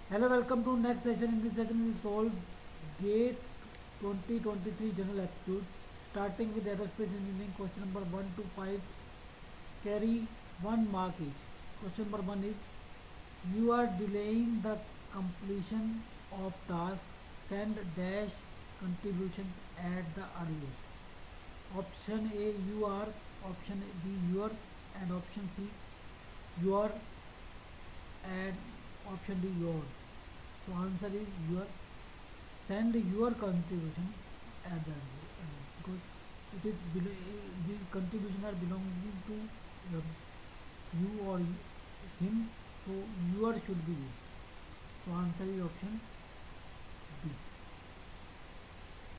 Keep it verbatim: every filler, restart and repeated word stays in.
Hello, welcome to next session. In this session, we solve GATE twenty twenty-three General Aptitude, starting with Aerospace Engineering. Question number one to five carry one mark each. Question number one is: you are delaying the completion of task. Send dash contributions at the earliest. Option A: you are. Option B: your. And option C: your. And option D: your. So answer is your. Send your contribution at the end because it is the contribution are belonging to uh, you or him, so your should be this. So answer is option